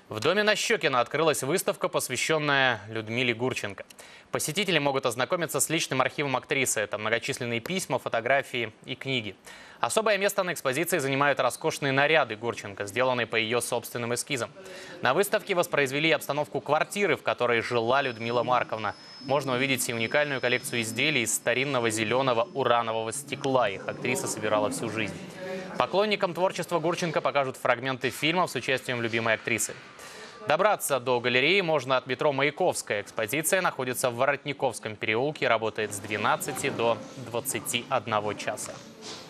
В доме на Щекино открылась выставка, посвященная Людмиле Гурченко. Посетители могут ознакомиться с личным архивом актрисы. Это многочисленные письма, фотографии и книги. Особое место на экспозиции занимают роскошные наряды Гурченко, сделанные по ее собственным эскизам. На выставке воспроизвели обстановку квартиры, в которой жила Людмила Марковна. Можно увидеть и уникальную коллекцию изделий из старинного зеленого уранового стекла. Их актриса собирала всю жизнь. Поклонникам творчества Гурченко покажут фрагменты фильмов с участием любимой актрисы. Добраться до галереи можно от метро Маяковская. Экспозиция находится в Воротниковском переулке, работает с 12 до 21 часа.